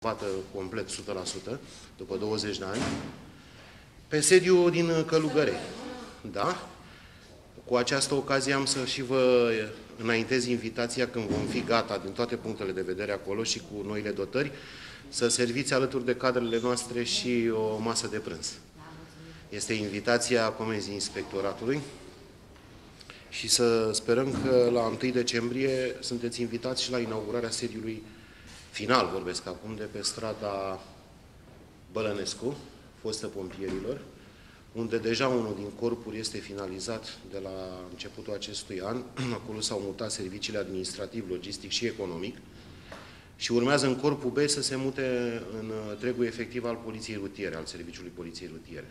Poată complet 100%, după 20 de ani, pe sediu din Călugărei. Da? Cu această ocazie am să și vă înaintez invitația când vom fi gata din toate punctele de vedere acolo și cu noile dotări, să serviți alături de cadrele noastre și o masă de prânz. Este invitația comenzii inspectoratului și să sperăm că la 1 decembrie sunteți invitați și la inaugurarea sediului final, vorbesc acum, de pe strada Bălănescu, fostă Pompierilor, unde deja unul din corpuri este finalizat de la începutul acestui an. Acolo s-au mutat serviciile administrativ, logistic și economic și urmează în corpul B să se mute în întregul efectiv al Poliției Rutiere, al Serviciului Poliției Rutiere.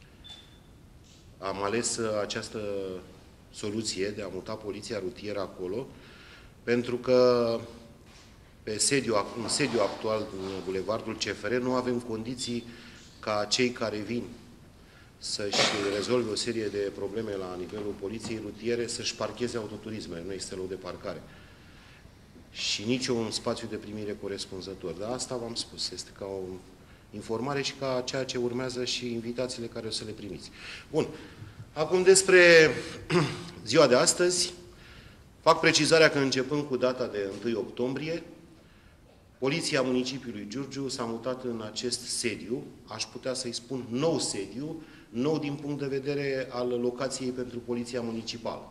Am ales această soluție de a muta Poliția Rutieră acolo, pentru că în sediul actual din Bulevardul CFR nu avem condiții ca cei care vin să-și rezolve o serie de probleme la nivelul Poliției Rutiere să-și parcheze autoturismele, nu există loc de parcare. Și nici un spațiu de primire corespunzător. Dar asta v-am spus, este ca o informare și ca ceea ce urmează și invitațiile care o să le primiți. Bun. Acum despre ziua de astăzi, fac precizarea că începând cu data de 1 octombrie, Poliția Municipiului Giurgiu s-a mutat în acest sediu, aș putea să-i spun nou sediu, nou din punct de vedere al locației pentru Poliția Municipală.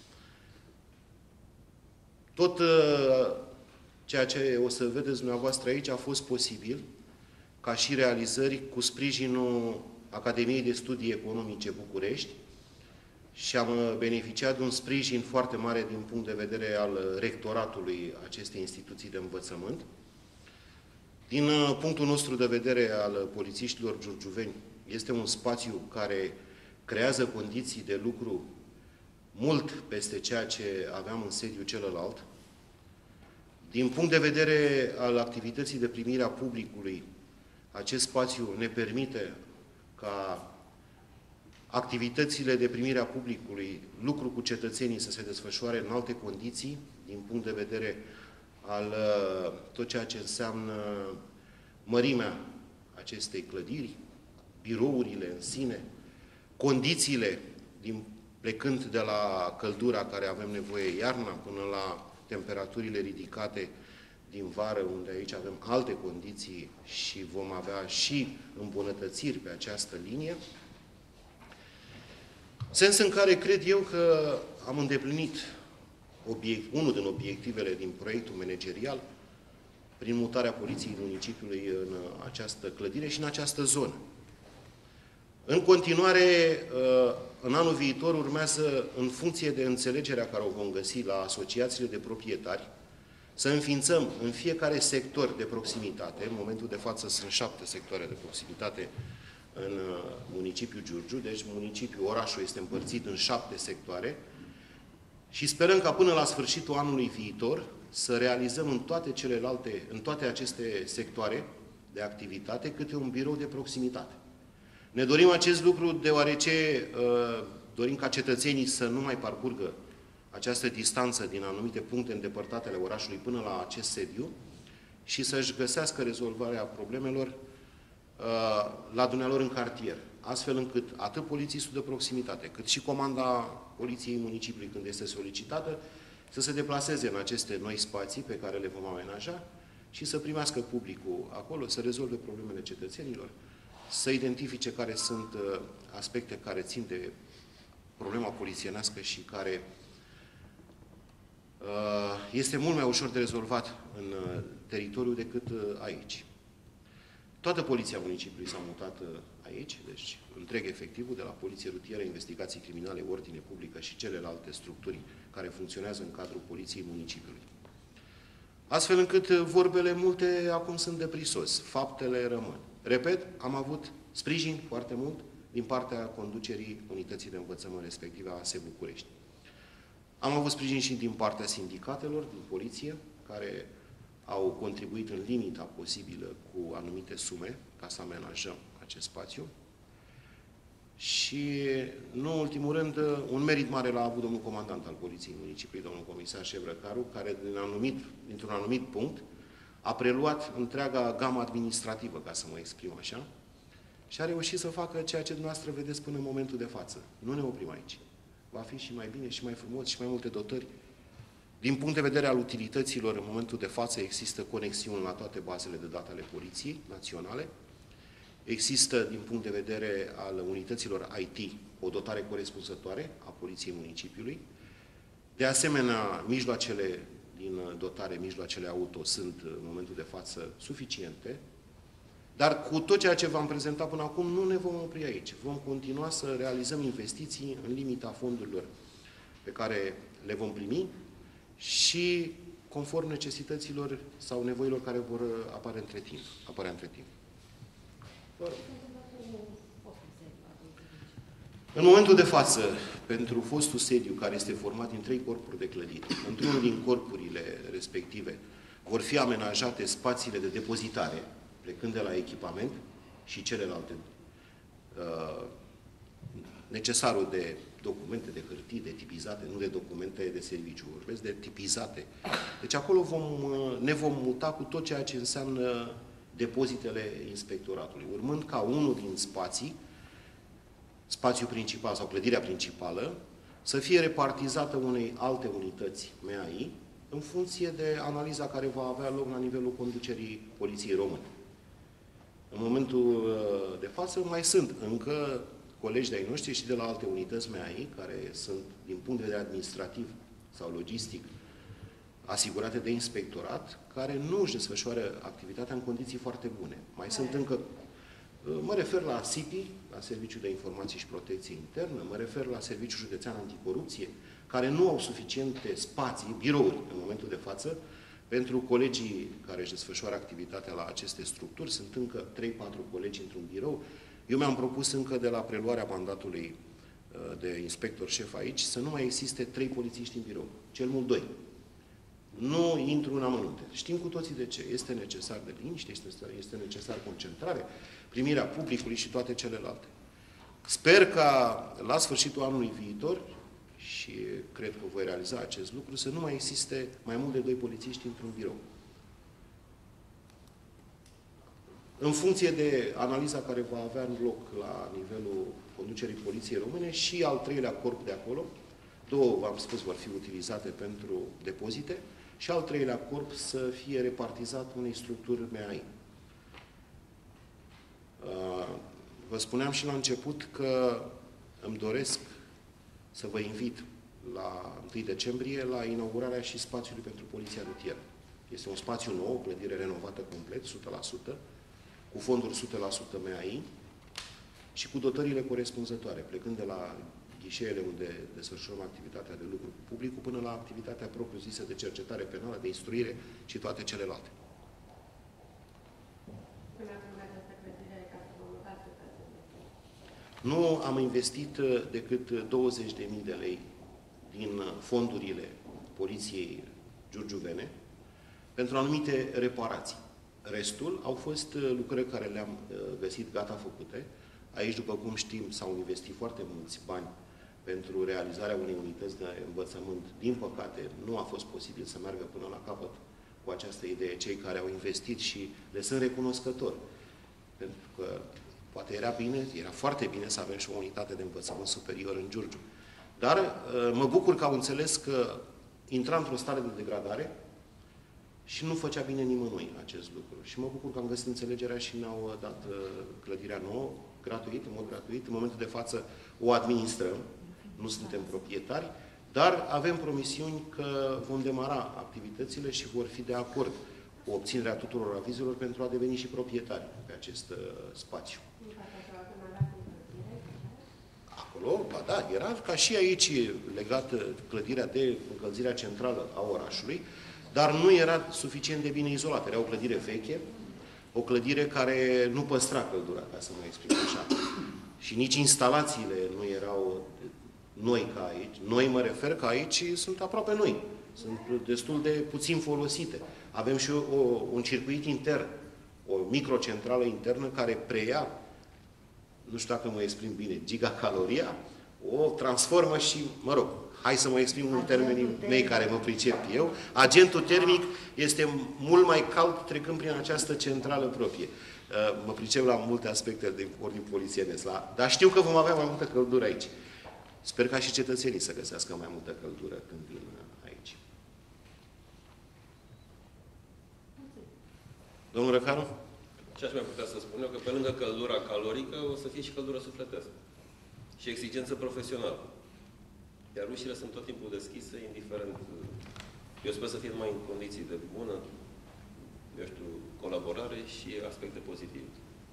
Tot ceea ce o să vedeți dumneavoastră aici a fost posibil, ca și realizări cu sprijinul Academiei de Studii Economice București și am beneficiat de un sprijin foarte mare din punct de vedere al rectoratului acestei instituții de învățământ. Din punctul nostru de vedere al polițiștilor giurgiuveni, este un spațiu care creează condiții de lucru mult peste ceea ce aveam în sediul celălalt. Din punct de vedere al activității de primire a publicului, acest spațiu ne permite ca activitățile de primire a publicului, lucru cu cetățenii să se desfășoare în alte condiții, din punct de vedere al tot ceea ce înseamnă mărimea acestei clădiri, birourile în sine, condițiile, plecând de la căldura care avem nevoie iarna până la temperaturile ridicate din vară, unde aici avem alte condiții și vom avea și îmbunătățiri pe această linie, sens în care cred eu că am îndeplinit unul din obiectivele din proiectul managerial prin mutarea Poliției Municipiului în această clădire și în această zonă. În continuare, în anul viitor urmează, în funcție de înțelegerea care o vom găsi la asociațiile de proprietari, să înființăm în fiecare sector de proximitate, în momentul de față sunt 7 sectoare de proximitate în municipiul Giurgiu, deci orașul este împărțit în 7 sectoare și sperăm ca până la sfârșitul anului viitor să realizăm în toate aceste sectoare de activitate câte un birou de proximitate. Ne dorim acest lucru deoarece dorim ca cetățenii să nu mai parcurgă această distanță din anumite puncte îndepărtate ale orașului până la acest sediu și să-și găsească rezolvarea problemelor la dumnealor în cartier, astfel încât atât polițistul de proximitate, cât și comanda Poliției Municipiului, când este solicitată, să se deplaseze în aceste noi spații pe care le vom amenaja și să primească publicul acolo, să rezolve problemele cetățenilor, să identifice care sunt aspecte care țin de problema polițienească și care este mult mai ușor de rezolvat în teritoriu decât aici. Toată Poliția Municipiului s-a mutat aici, deci întreg efectivul de la Poliție Rutieră, Investigații Criminale, Ordine Publică și celelalte structuri care funcționează în cadrul Poliției Municipiului. Astfel încât vorbele multe acum sunt de prisos, faptele rămân. Repet, am avut sprijin foarte mult din partea conducerii Unității de Învățământ, respective a ASE București. Am avut sprijin și din partea sindicatelor, din poliție, care au contribuit în limita posibilă cu anumite sume ca să amenajăm acest spațiu. Și, nu în ultimul rând, un merit mare l-a avut domnul comandant al Poliției Municipiului, domnul comisar Șevrăcaru, care dintr-un anumit punct a preluat întreaga gamă administrativă, ca să mă exprim așa, și a reușit să facă ceea ce dumneavoastră vedeți până în momentul de față. Nu ne oprim aici. Va fi și mai bine, și mai frumos, și mai multe dotări. Din punct de vedere al utilităților, în momentul de față există conexiuni la toate bazele de date ale Poliției Naționale. Există, din punct de vedere al unităților IT, o dotare corespunzătoare a Poliției Municipiului. De asemenea, mijloacele din dotare, mijloacele auto, sunt în momentul de față suficiente, dar cu tot ceea ce v-am prezentat până acum, nu ne vom opri aici. Vom continua să realizăm investiții în limita fondurilor pe care le vom primi și conform necesităților sau nevoilor care vor apărea între timp. În momentul de față, pentru fostul sediu, care este format din 3 corpuri de clădiri, într-unul din corpurile respective vor fi amenajate spațiile de depozitare, plecând de la echipament și celelalte, necesarul de documente de hârtii, de tipizate, nu de documente de serviciu, vorbesc de tipizate. Deci acolo ne vom muta cu tot ceea ce înseamnă depozitele inspectoratului, urmând ca unul din spațiul principal sau clădirea principală, să fie repartizată unei alte unități MAI, în funcție de analiza care va avea loc la nivelul conducerii Poliției Române. În momentul de față mai sunt încă colegi de-ai noștri și de la alte unități MAI, care sunt, din punct de vedere administrativ sau logistic, asigurate de inspectorat, care nu își desfășoară activitatea în condiții foarte bune. Mai sunt încă, mă refer la SIPI, la Serviciul de Informații și Protecție Internă, mă refer la Serviciul Județean Anticorupție, care nu au suficiente spații, birouri, în momentul de față, pentru colegii care își desfășoară activitatea la aceste structuri. Sunt încă 3-4 colegi într-un birou. Eu mi-am propus încă de la preluarea mandatului de inspector șef aici să nu mai existe 3 polițiști în birou, cel mult 2. Nu intru în amănunte. Știm cu toții de ce. Este necesar de liniște, este necesar concentrare, primirea publicului și toate celelalte. Sper ca la sfârșitul anului viitor, și cred că voi realiza acest lucru, să nu mai existe mai mult de 2 polițiști într-un birou. În funcție de analiza care va avea loc la nivelul conducerii Poliției Române, și al 3-lea corp de acolo, 2, v-am spus, vor fi utilizate pentru depozite, și al 3-lea corp să fie repartizat unei structuri MAI. Vă spuneam și la început că îmi doresc să vă invit la 1 decembrie la inaugurarea și spațiului pentru Poliția Rutieră. Este un spațiu nou, o clădire renovată complet, 100%, cu fonduri 100% MAI și cu dotările corespunzătoare, plecând de la ghișeele unde desfășurăm activitatea de lucru cu publicul, până la activitatea propriu-zisă de cercetare penală, de instruire și toate celelalte. Nu am investit decât 20.000 de lei din fondurile Poliției Giurgiuvene pentru anumite reparații. Restul au fost lucrări care le-am găsit gata făcute. Aici, după cum știm, s-au investit foarte mulți bani pentru realizarea unei unități de învățământ. Din păcate, nu a fost posibil să meargă până la capăt cu această idee cei care au investit și le sunt recunoscători. Pentru că poate era foarte bine să avem și o unitate de învățământ superior în Giurgiu. Dar mă bucur că au înțeles că intra într-o stare de degradare și nu făcea bine nimănui acest lucru. Și mă bucur că am găsit înțelegerea și ne-au dat clădirea nouă, gratuit, în mod gratuit. În momentul de față o administrăm, nu suntem proprietari, dar avem promisiuni că vom demara activitățile și vor fi de acord cu obținerea tuturor avizelor pentru a deveni și proprietari pe acest spațiu. Acolo, ba da, era ca și aici legată clădirea de încălzirea centrală a orașului, dar nu era suficient de bine izolată. Era o clădire veche, o clădire care nu păstra căldura, ca să mă exprim așa. Și nici instalațiile nu erau noi ca aici. Noi mă refer că aici sunt aproape noi. Sunt destul de puțin folosite. Avem și un circuit intern, o microcentrală internă care preia, nu știu dacă mă exprim bine, gigacaloria, o transformă și, mă rog, hai să mă exprim în termenii mei care mă pricep eu, agentul termic este mult mai cald trecând prin această centrală proprie. Mă pricep la multe aspecte de ordin polițienesc, dar știu că vom avea mai multă căldură aici. Sper ca și cetățenii să găsească mai multă căldură când vin aici. Domnul Răcaru? Ce aș mai putea să spun eu? Că pe lângă căldura calorică o să fie și căldura sufletească. Și exigență profesională. Iar ușile sunt tot timpul deschise, indiferent. Eu sper să fie mai în condiții de bună, eu știu, colaborare și aspecte pozitive.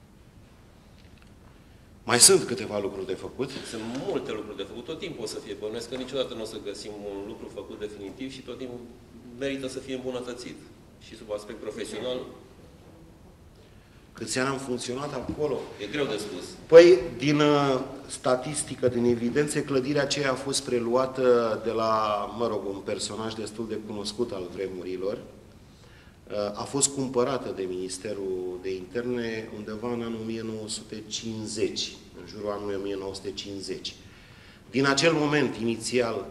Mai sunt câteva lucruri de făcut? Sunt multe lucruri de făcut. Tot timpul o să fie. Bănuiesc că niciodată nu o să găsim un lucru făcut definitiv și tot timpul merită să fie îmbunătățit. Și sub aspect profesional. Câți ani am funcționat acolo? E greu de spus. Păi, din statistică, din evidențe, clădirea aceea a fost preluată de la, mă rog, un personaj destul de cunoscut al vremurilor. A fost cumpărată de Ministerul de Interne undeva în anul 1950, în jurul anului 1950. Din acel moment, inițial,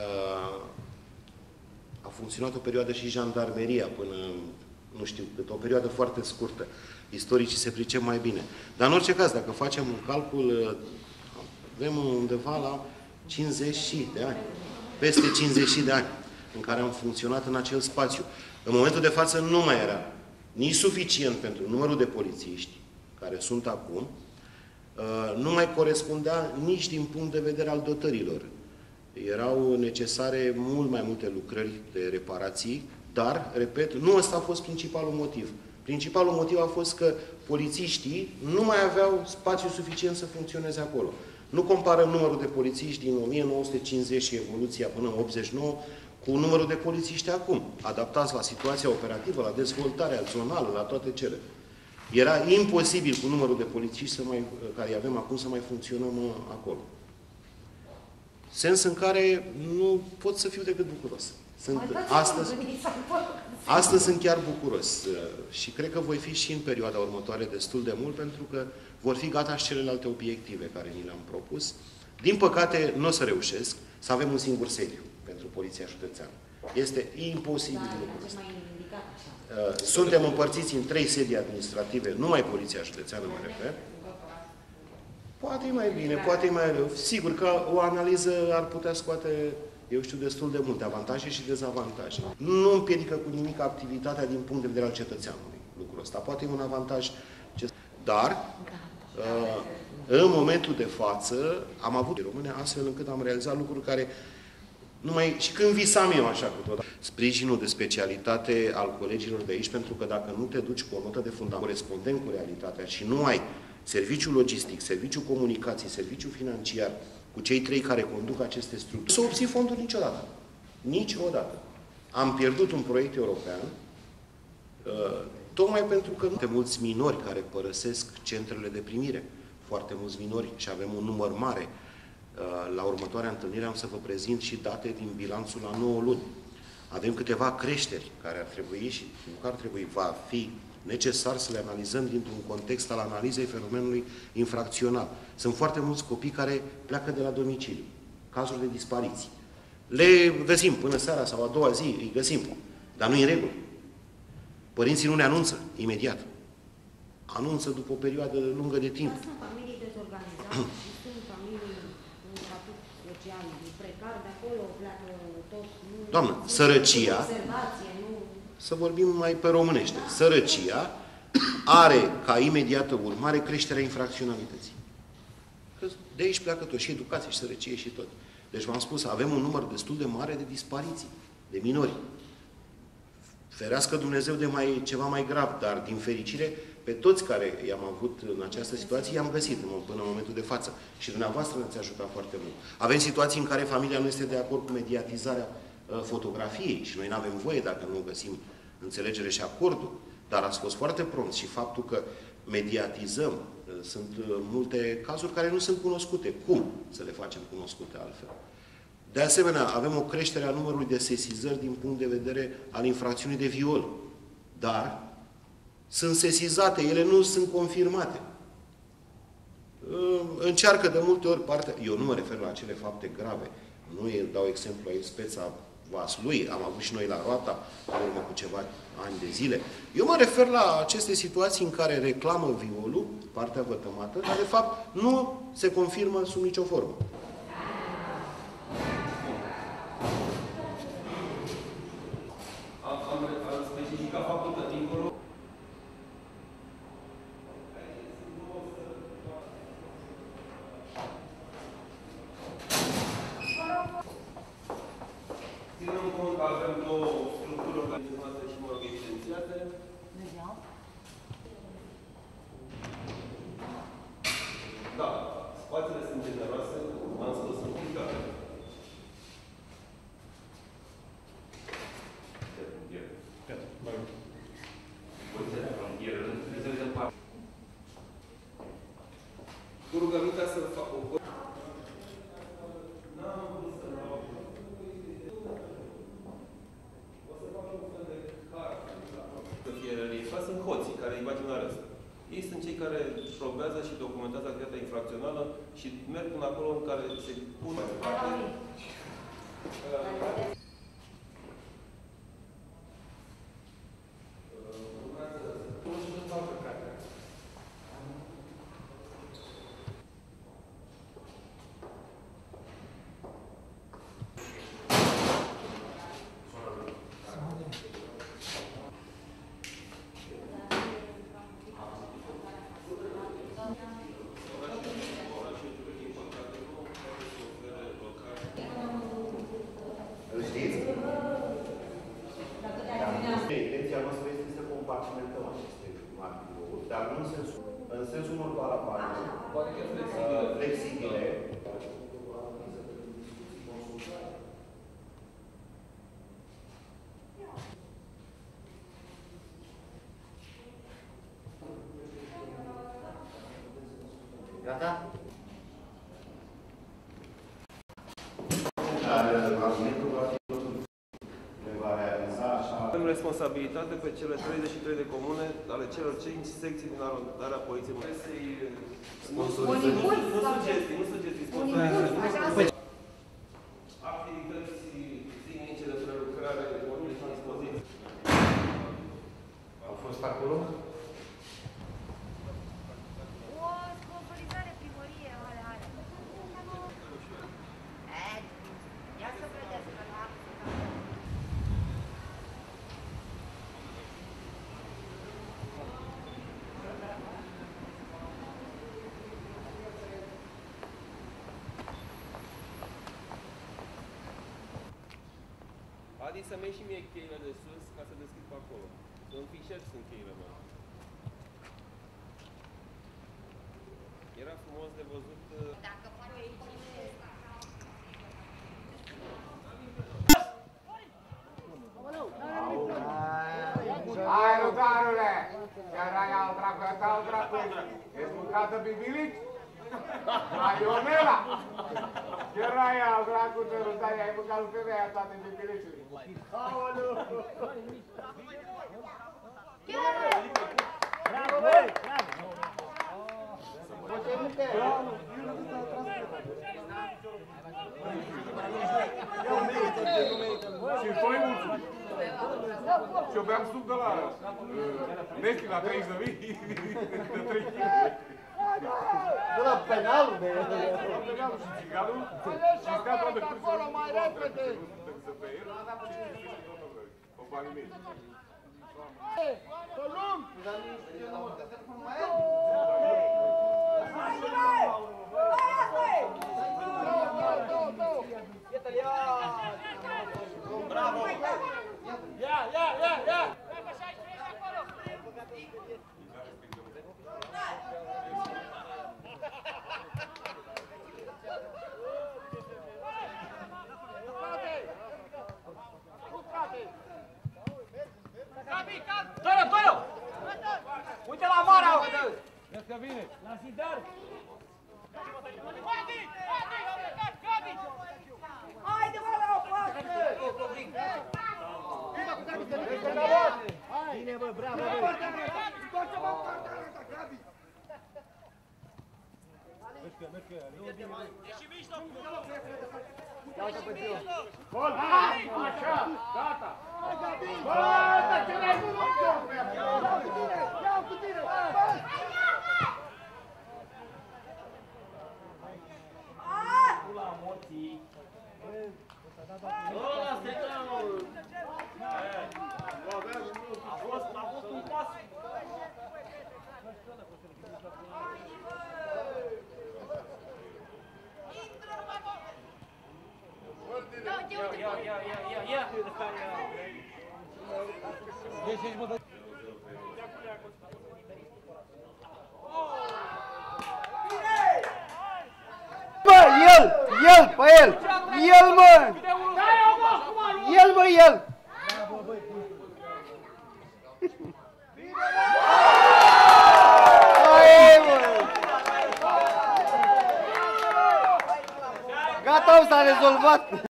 a funcționat o perioadă și jandarmeria până, nu știu cât, o perioadă foarte scurtă. Istoricii se pricep mai bine. Dar în orice caz, dacă facem un calcul, avem undeva la 50 de ani, peste 50 de ani, în care am funcționat în acel spațiu. În momentul de față nu mai era nici suficient pentru numărul de polițiști care sunt acum, nu mai corespundea nici din punct de vedere al dotărilor. Erau necesare mult mai multe lucrări de reparații, dar, repet, nu ăsta a fost principalul motiv. Principalul motiv a fost că polițiștii nu mai aveau spațiu suficient să funcționeze acolo. Nu comparăm numărul de polițiști din 1950 și evoluția până în 89 cu numărul de polițiști acum, adaptați la situația operativă, la dezvoltarea zonală, la toate cele. Era imposibil cu numărul de polițiști care îi avem acum să mai funcționăm acolo. Sens în care nu pot să fiu decât bucuros. Astăzi sunt chiar bucuros și cred că voi fi și în perioada următoare destul de mult, pentru că vor fi gata și celelalte obiective care ni le-am propus. Din păcate, nu o să reușesc să avem un singur sediu pentru Poliția Județeană. Este imposibil lucrul ăsta. Suntem împărțiți în 3 sedii administrative, numai Poliția Județeană mă refer. Poate e mai bine, poate e mai rău. Sigur că o analiză ar putea scoate, eu știu, destul de multe avantaje și dezavantaje. Nu împiedică cu nimic activitatea din punct de vedere al cetățeanului lucrul ăsta. Poate e un avantaj. Dar, în momentul de față, am avut române astfel încât am realizat lucruri care și când visam eu așa câteodată. Sprijinul de specialitate al colegilor de aici, pentru că dacă nu te duci cu o notă de fundament corespondent cu realitatea și nu ai serviciul logistic, serviciul comunicații, serviciul financiar, cu cei 3 care conduc aceste structuri, să obții fonduri niciodată. Niciodată. Am pierdut un proiect european, tocmai pentru că nu sunt mulți minori care părăsesc centrele de primire. Foarte mulți minori și avem un număr mare. La următoarea întâlnire am să vă prezint și date din bilanțul la 9 luni. Avem câteva creșteri care ar trebui și nu că ar trebui, va fi necesar să le analizăm dintr-un context al analizei fenomenului infracțional. Sunt foarte mulți copii care pleacă de la domiciliu, cazuri de dispariții. Le găsim până seara sau a doua zi, îi găsim, dar nu e în regulă. Părinții nu ne anunță imediat. Anunță după o perioadă lungă de timp. Sunt familii dezorganizate și sunt familii în statut social precar, de acolo pleacă tot. Doamnă, sărăcia, să vorbim mai pe românește, sărăcia are ca imediată urmare creșterea infracționalității. Că de aici pleacă tot, și educație, și sărăcie, și tot. Deci v-am spus, avem un număr destul de mare de dispariții, de minori. Ferească Dumnezeu de ceva mai grav, dar din fericire, pe toți care i-am avut în această situație, i-am găsit până în momentul de față. Și dumneavoastră ne-ați ajutat foarte mult. Avem situații în care familia nu este de acord cu mediatizarea fotografiei și noi nu avem voie dacă nu găsim înțelegere și acordul. Dar ați fost foarte prompt și faptul că mediatizăm, sunt multe cazuri care nu sunt cunoscute. Cum să le facem cunoscute altfel? De asemenea, avem o creștere a numărului de sesizări din punct de vedere al infracțiunii de viol. Dar sunt sesizate, ele nu sunt confirmate. încearcă de multe ori partea... Eu nu mă refer la acele fapte grave. Nu îi dau exemplu aici speța Vaslui, am avut și noi la Roata, în urmă cu ceva ani de zile. Eu mă refer la aceste situații în care reclamă violul, partea vătămată, dar de fapt nu se confirmă sub nicio formă. Am specificat faptul că dincolo... Ținând cont că avem două structuri organizate și, mă rog, evidențiate. Da, spațiile sunt generoase, am spus, sunt plicate. Cu rugămintea să fac o... Sunt hoții care îi bagi în arest. Ei sunt cei care probează și documentează activitatea infracțională și merg până acolo în care se pun mai departe. Intenția noastră este să compartimentăm aceste articoluri, dar nu în sensul unor parapane flexibile. Gata? Argumentul va fi le va realiza așa. Avem responsabilitate pe cele 33 de comune ale celor 5 secții din arondarea poliției. Nu sugestii, sponsorizări. Activități zilnice de prelucrare, mobile și dispoziții. Au fost acolo? O sponsorizare primărie are. Ia să vedeți că la... Adi, să-mi iei și mie cheile de sus ca să deschid pe acolo. În fișet sunt cheile mele. Era frumos de văzut... Dacă poate Hai, rudarule! Chiar ai al dracu, al dracu! Ești mâncată bibilici? Hai, Ionela! Chiar ai al dracu, te rudai, ai mâncat lui femeia toate bibilicile. Aoleu! Bravo, băi! Și foi mulțumit. Și eu beam suc de la Nestle la 30.000 de 3 kg. De la penalul de... La penalul și țiganul și stea toată acolo mai repede. Să pe el, o banii mei. Column! Bravo! Ia! Toio! Uite la Mara! Vezi că vine! La Sidar! Haide, mă, la o parte! Bine, bă, bravo, bă! Scoate-mă partea asta, Gabi! Gol! Așa, gata! Bă, dar ce n-ai văzut eu? Iau cu tine! A fost un pas. Ia. Bă, el, pe el! El, mă! El, mă, el! Hai, mă! Gata, s-a rezolvat!